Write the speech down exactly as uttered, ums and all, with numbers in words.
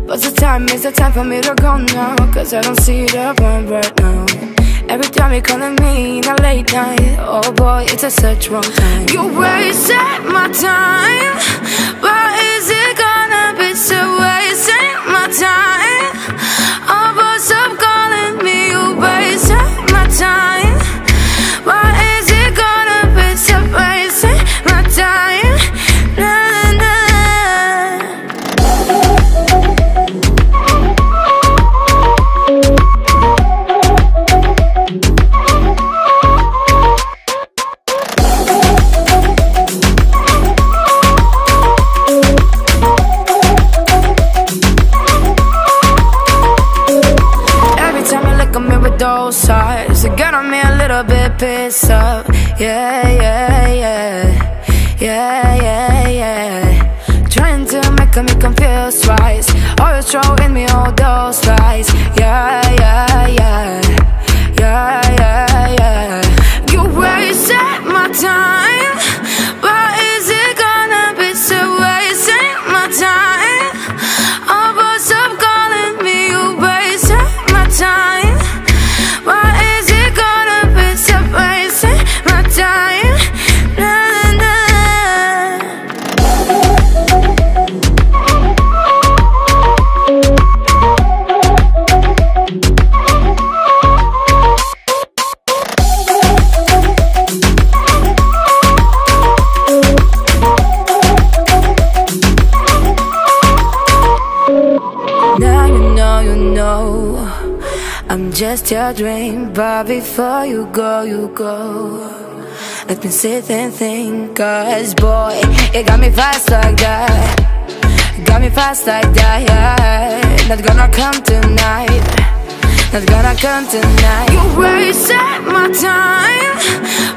What's the time? Is the time for me to go now? Cause I don't see the point right now. Every time you're calling me in a late night, oh boy, it's a such wrong time. You wasted my time, but is it gonna be so wasting my time? Oh boy, stop calling me, you wasted my time. But is it gonna be so wasting my time? Nah, nah. Those eyes, it got on me a little bit pissed off. Yeah, yeah, yeah, yeah, yeah, yeah. Trying to make me confused twice. Always throwing me all those lies. Yeah, yeah, yeah, yeah, yeah, yeah. You wasted my time, but is it gonna be so wasting my time? Oh, but stop calling me, you wasted my time. I'm just your dream, but before you go, you go. Let me sit and think, cause boy, it got me fast like that. Got me fast like that, yeah. Not gonna come tonight, not gonna come tonight. You wasted my time,